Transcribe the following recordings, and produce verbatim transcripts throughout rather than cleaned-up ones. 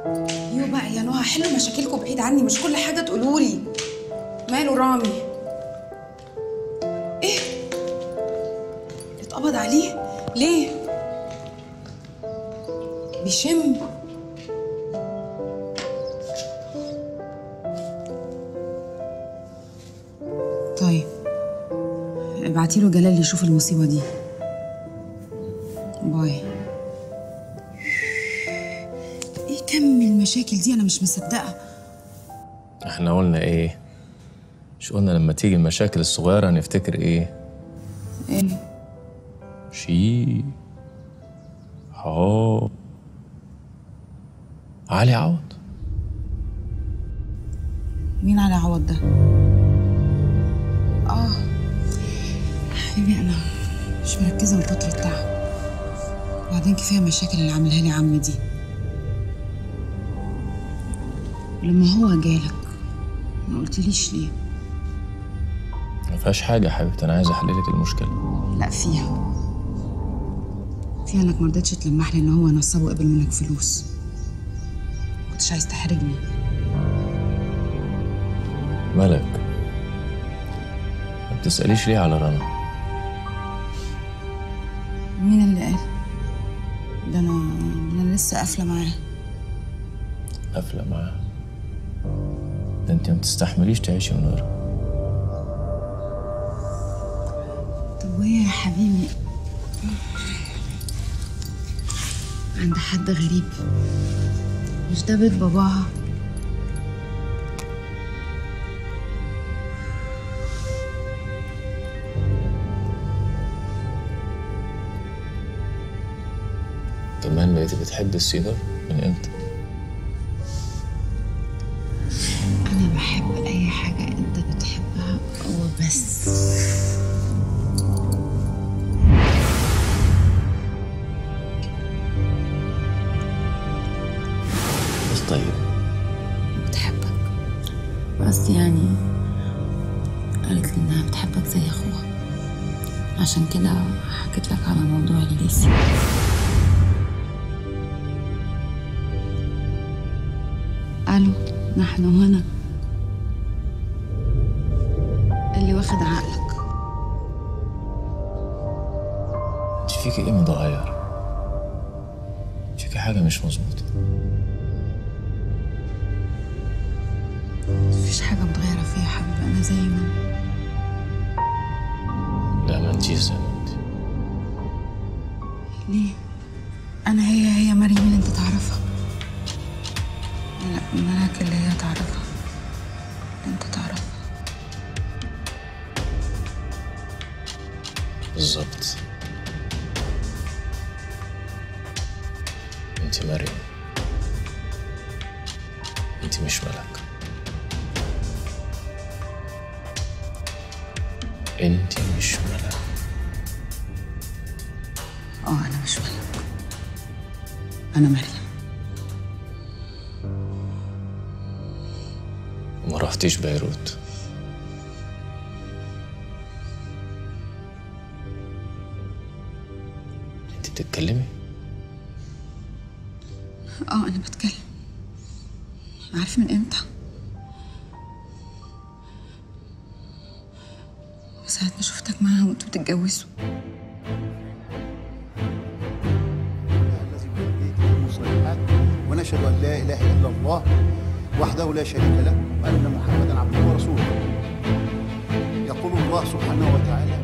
ايوه بقى يا نهى، حلوا مشاكلكم بعيد عني، مش كل حاجه تقولولي. ماله رامي؟ ايه؟ اتقبض عليه؟ ليه؟ بيشم؟ طيب ابعتيله جلال يشوف المصيبه دي. باي. ايه كم المشاكل دي؟ انا مش مصدقه. احنا قلنا ايه؟ مش قلنا لما تيجي المشاكل الصغيره نفتكر ايه؟ ايه؟ شي هو علي عوض. مين علي عوض ده؟ اه حبيبي، انا مش مركزه من كتر التعب، وبعدين كفايه المشاكل اللي عاملها لي عمي دي. لما هو جالك ما قلتليش ليه؟ ما فيهاش حاجه يا حبيبتي، انا عايز احل لك المشكله. لا فيها فيها انك ما رضيتش تلمح لي ان هو نصاب وقبل منك فلوس. ما كنتش عايز تحرجني. ملك، ما بتساليش ليه على رنا؟ مين اللي قال؟ ده انا ده انا لسه قافله معاه. قافله معاه؟ ده انت ما بتستحمليش تعيشي من غيرها. طب وهي يا حبيبي عند حد غريب؟ مش ده بيت باباها؟ كمان بقيتي بتحبي السيجار من امتى؟ انا بحب اي حاجه انت بتحبها وبس. بس طيب بتحبك، قصدي يعني قالت لي انها بتحبك زي اخوها، عشان كده حكيت لك على موضوع الليسي. الو، نحن هنا. اللي واخد عقلك. انت فيكي ايه متغير؟ فيكي حاجه مش مظبوطه. مفيش حاجه متغيره فيا يا حبيبي، انا زي ما انا. لا، ما انتيش زي ما انت. ليه؟ انا هي هي مريم اللي انت تعرفها. لا، ملاك اللي هي تعرفها، انت تعرفها. بالظبط. انت مريم، انت مش ملك. انت مش ملك. اه انا مش ملك، انا مريم. وما رحتيش بيروت. انت بتتكلمي؟ اه انا بتكلم. عارف من امتى؟ من ساعة ما شفتك معاها وانتوا بتتجوزوا. ونشهد ان لا اله الا الله وحده لا شريك له وان محمدا عبده ورسوله. يقول الله سبحانه وتعالى: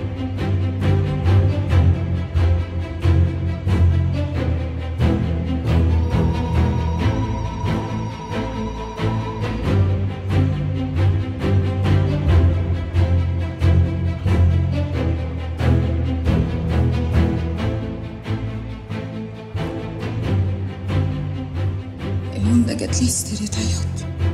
اليوم ده جات لي هستيريا عياط.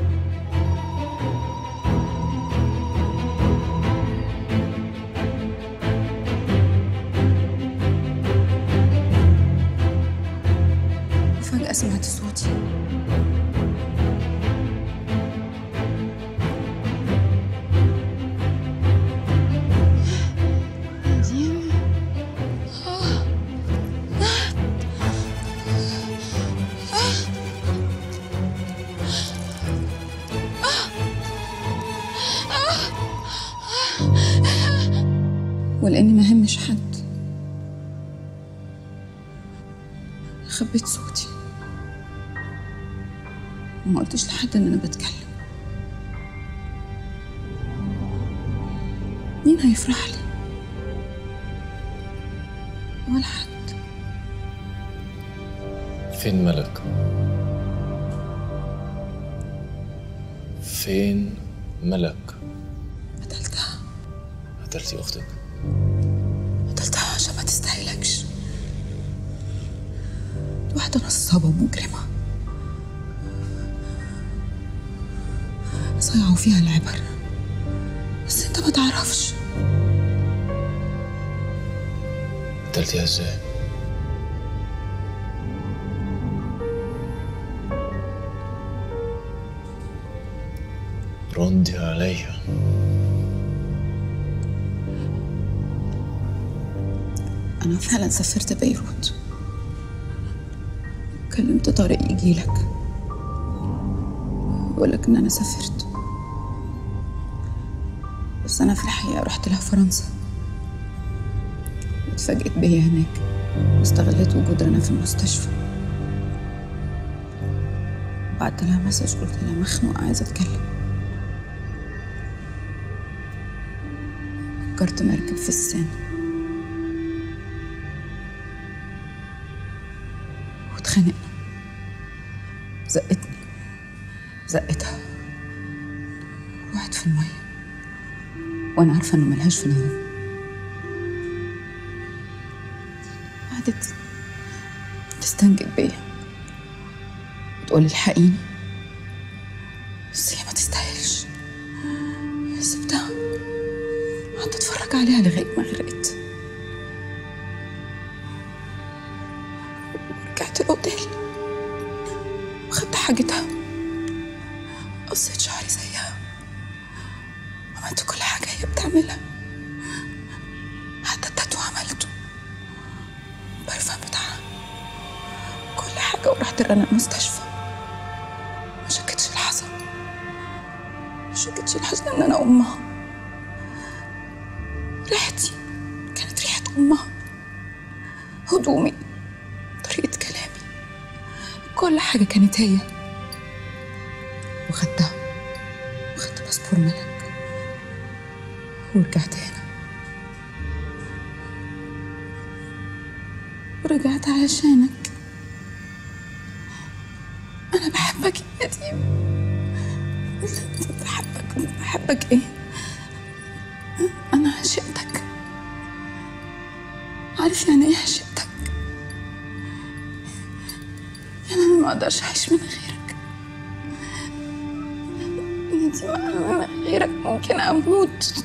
وفجأة سمعت صوتي. ديما. آه. آه. آه. ولا إني ما همش حد. خبيت صوتي وما قلتش لحد إن أنا بتكلم. مين هيفرح لي؟ ولا حد. فين ملك؟ فين ملك؟ قتلتها. قتلتي أختك؟ قتلتها عشان ما تستاهلكش. واحدة نصابة ومجرمة صيعوا فيها العبر، بس انت ما تعرفش. قتلتيها ازاي؟ ردي عليها. أنا فعلا سافرت بيروت، كلمت طارق يجيلك وقولك إن أنا سافرت، بس أنا في الحقيقة رحت لها فرنسا واتفاجئت بيا هناك واستغلت وجود رنا في المستشفى. بعت لها مسج قلت لها مخنوقة عايزة أتكلم. فكرت مركب في السن واتخانقنا، زقتني زقتها، وقعت في المية وأنا عارفة إنه ملهاش في العموم. قعدت تستنجد بيا وتقولي الحقيني، بس هي ما تستاهلش. سبتها قعدت اتفرج عليها لغاية ما غرقت. ورجعت الأوتيل وخدت حاجتها، قصيت شعري زيها، عملت كل حاجة هي بتعملها، حتى التاتو عملته، البرفان بتاعها، كل حاجة. ورحت رنا المستشفى، ما شكتش لحظة، ما شكتش لحظة إن أنا أمها. ريحتي كانت ريحة أمها، هدومي، طريقة كلامي، كل حاجة كانت هي. وخدتها وخدت باسبور ملك ورجعت هنا، ورجعت علشانك. أنا بحبك يا يتيم، بحبك بحبك إيه؟ أنا عشقتك، عارف يعني إيه عشقتك؟ يعني أنا ما أقدرش أعيش من غيرك يا يتيم، أنا من غيرك ممكن أموت.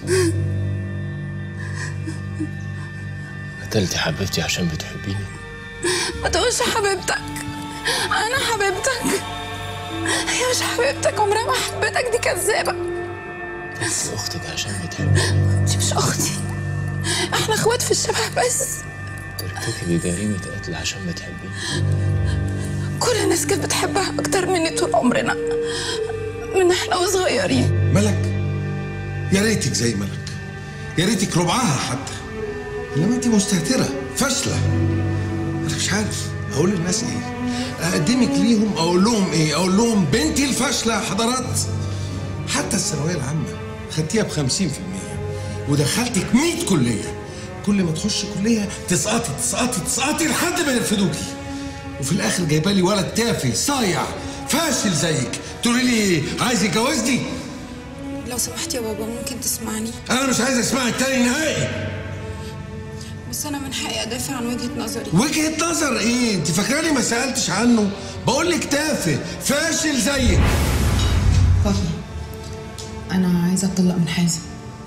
قتلتي حبيبتي عشان بتحبيني؟ ما تقولش حبيبتك، أنا حبيبتك، هي مش حبيبتك، عمرها ما حبيتك، دي كذابة. قتلتي أختك عشان بتحبيني؟ دي مش أختي، إحنا إخوات في الشبه بس. ترتكبي جريمة قتل عشان بتحبيني؟ كل الناس كانت بتحبها أكتر مني طول عمرنا، من إحنا وصغيرين. ملك، يا ريتك زي ملك، يا ريتك ربعها حتى، إنما أنت مستهترة فاشلة. أنا مش عارف أقول للناس إيه، أقدمك ليهم أقول لهم إيه؟ أقول لهم بنتي الفاشلة يا حضرات. حتى الثانوية العامة خدتيها بخمسين في المية ودخلتك مية كلية، كل ما تخش كلية تسقطي تسقطي تسقطي لحد ما يرفدوكي، وفي الآخر جايبة لي ولد تافه صايع فاشل زيك تقولي لي عايز يتجوزني؟ لو سمحت يا بابا ممكن تسمعني؟ أنا مش عايز أسمعك تاني نهائي. بس أنا من حقي أدافع عن وجهة نظري. وجهة نظر إيه؟ أنت فاكراني ما سألتش عنه؟ بقول لك تافه فاشل زيك. بابا أنا عايزة أتطلق من حازم.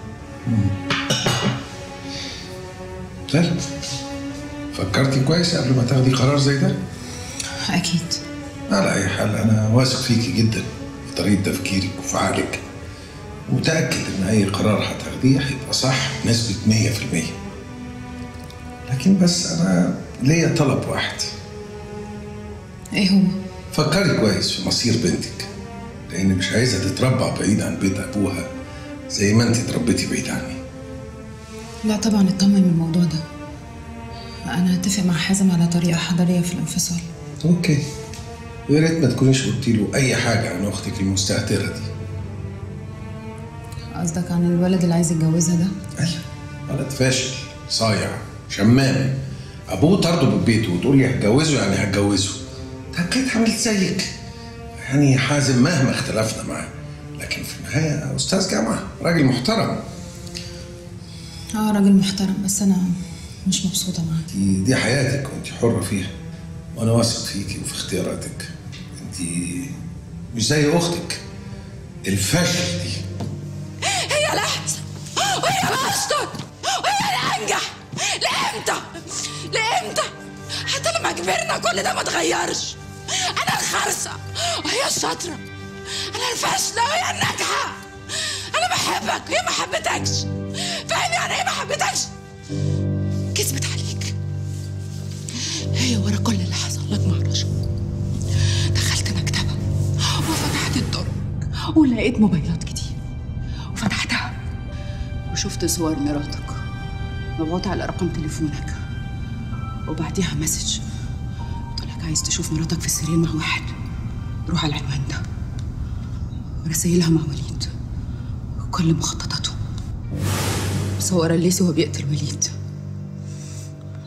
طيب فكرتي كويس قبل ما تاخدي قرار زي ده؟ أكيد. على أي حال أنا واثق فيكي جدا في طريقة تفكيرك وفي عقلك، ومتأكد إن أي قرار هتاخديه هيبقى صح بنسبة مية في المية. لكن بس أنا ليا طلب واحد. إيه هو؟ فكري كويس في مصير بنتك، لأن مش عايزة تتربع بعيد عن بيت أبوها زي ما أنت اتربيتي بعيد عني. لا طبعا اطمن من الموضوع ده. انا هتفق مع حازم على طريقه حضاريه في الانفصال. اوكي، ويا ريت ما تكونيش قلتي له اي حاجه عن اختك المستهتره دي. قصدك عن الولد اللي عايز يتجوزها ده؟ ايوه، ولد فاشل صايع شمام، ابوه طرده من بيته وتقول لي هتجوزه يعني هتجوزه. طب كانت عملت زيك. يعني حازم مهما اختلفنا معاه لكن في النهايه استاذ جامعه، راجل محترم. اه راجل محترم، بس انا مش مبسوطه معاه. دي, دي حياتك وانت حره فيها، وانا واثق فيكي وفي اختياراتك. انت مش زي اختك الفاشل دي. هي الأحسن وهي الأشطر وهي الأنجح. لإمتى؟ لإمتى؟ حتى لما كبرنا كل ده ما اتغيرش. أنا الخرسة وهي الشاطرة، أنا الفاشلة وهي الناجحة. أنا بحبك وهي ما حبتكش. فاهم يعني إيه ما حبتكش؟ كذبت عليك. هي ورا كل اللي حصل لك مع رشا دخلت مكتبها وفتحت الدرج ولقيت موبايلات كتير وفتحتها وشفت صور مراتك مبعوثة على رقم تليفونك، وبعديها مسج قلت لك عايز تشوف مراتك في السرير مع واحد روح على العنوان ده. ورسايلها مع وليد كل مخططاته، مصورة الليسي وهو بيقتل وليد.